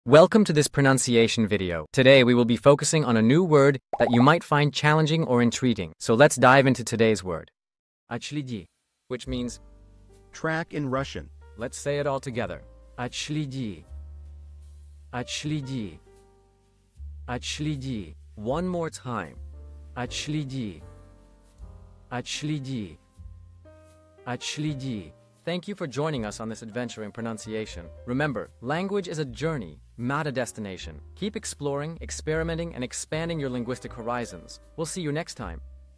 Welcome to this pronunciation video. Today we will be focusing on a new word that you might find challenging or intriguing. So let's dive into today's word. Отследи, which means Track in Russian. let's say it all together. Отследи. Отследи. Отследи. One more time. Отследи. Отследи. Отследи. Thank you for joining us on this adventure in pronunciation. Remember, language is a journey, not a destination. Keep exploring, experimenting, and expanding your linguistic horizons. We'll see you next time.